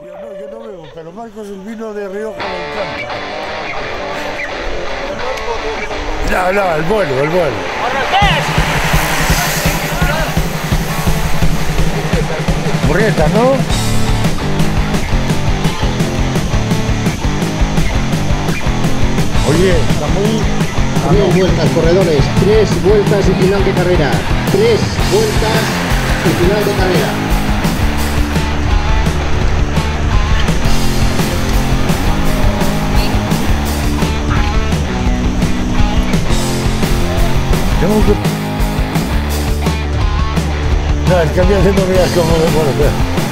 Yo no bebo, pero Marcos el vino de Rioja le encanta. No, el vuelo. Murrieta, ¿no? Oye, está muy... 3 vueltas, corredores, 3 vueltas y final de carrera. 3 vueltas y final de carrera. Tengo que... No, es que a mí haciendo mías como de bueno.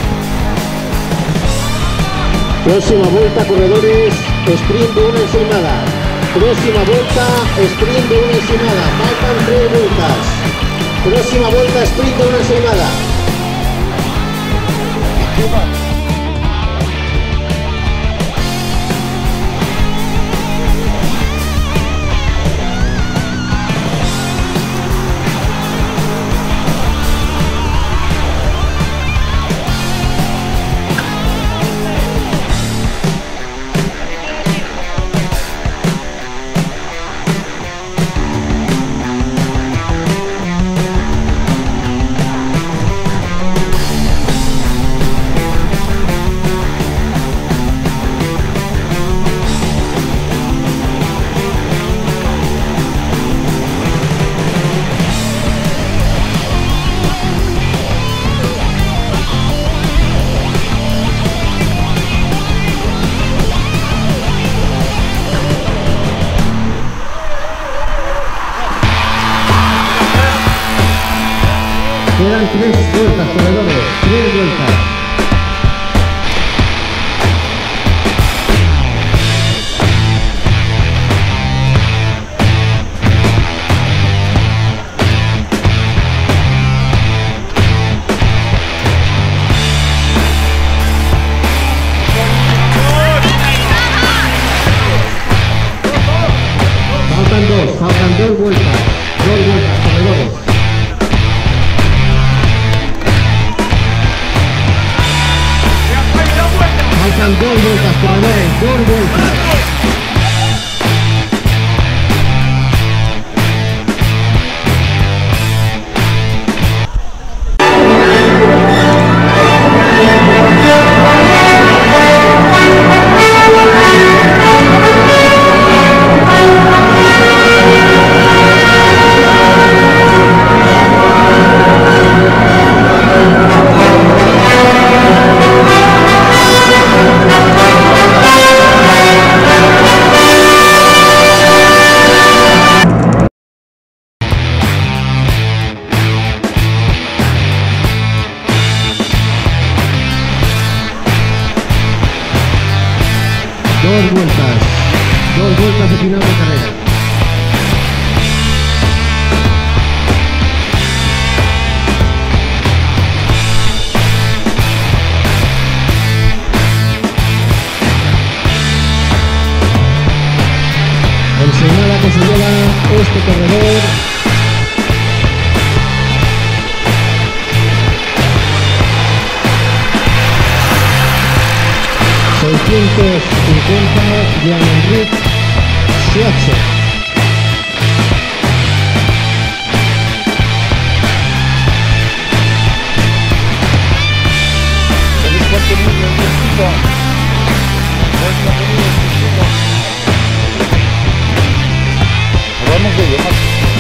Próxima vuelta, corredores, sprint de una ensaimada. Próxima vuelta, sprint de una ensaimada. Faltan 3 vueltas. Próxima vuelta, sprint de una ensaimada. Quedan 3 vueltas, corredores, 3 vueltas. Faltan 2 vueltas, corredores. Faltan 2 vueltas, corredores, 2 vueltas. Dos vueltas de final de carrera. Ensaimada que se lleva este corredor. $650 Jean-Enrique Schwartz. Vamos a llevar.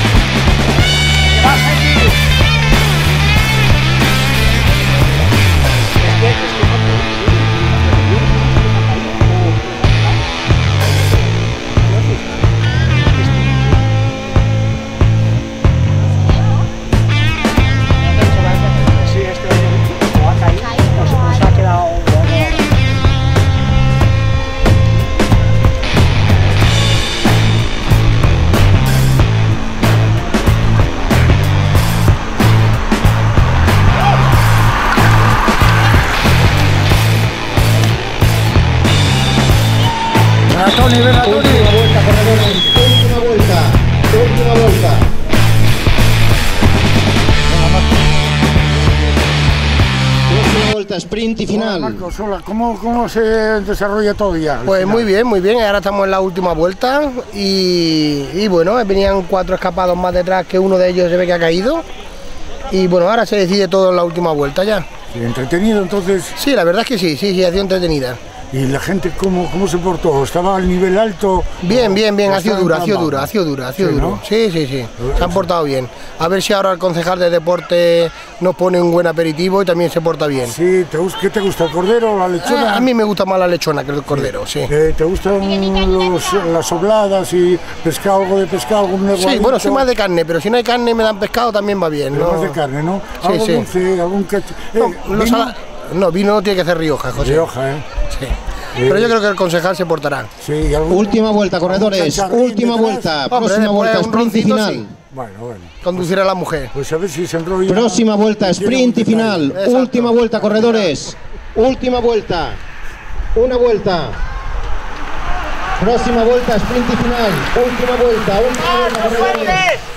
Tony, ven a Tony. Última vuelta, corredores. Última vuelta. Próxima vuelta. vuelta, sprint y final. Hola, Marcos, hola. ¿Cómo se desarrolla todo ya? Pues muy bien, ahora estamos en la última vuelta y bueno, venían 4 escapados más detrás, que uno de ellos se ve que ha caído y bueno, ahora se decide todo en la última vuelta ya. ¿Entretenido entonces? Sí, la verdad es que sí, ha sido entretenida. ¿Y la gente cómo se portó? ¿Estaba al nivel alto? Bien, ha sido dura. ¿No? Sí. Se han portado bien. A ver si ahora el concejal de deporte nos pone un buen aperitivo y también se porta bien. Sí, ¿qué te gusta, el cordero o la lechona? A mí me gusta más la lechona que el cordero, sí. ¿Te gustan las obladas y pescado, algo de pescado? Sí, bueno, soy más de carne, pero si no hay carne y me dan pescado también va bien. Pero más de carne, ¿no? Sí, ¿Algo dulce, algún vino no tiene que ser Rioja, José. Rioja, Sí. Pero yo creo que el concejal se portará. Sí, última vuelta, corredores. Última vuelta. Próxima vuelta, sprint y final. Sí. Bueno. Conducir a la mujer. Pues a ver si se enrolla. Próxima vuelta, sprint y final. Exacto. Última vuelta, corredores. Última vuelta. Una vuelta. Próxima vuelta, sprint y final. Última vuelta, corredores.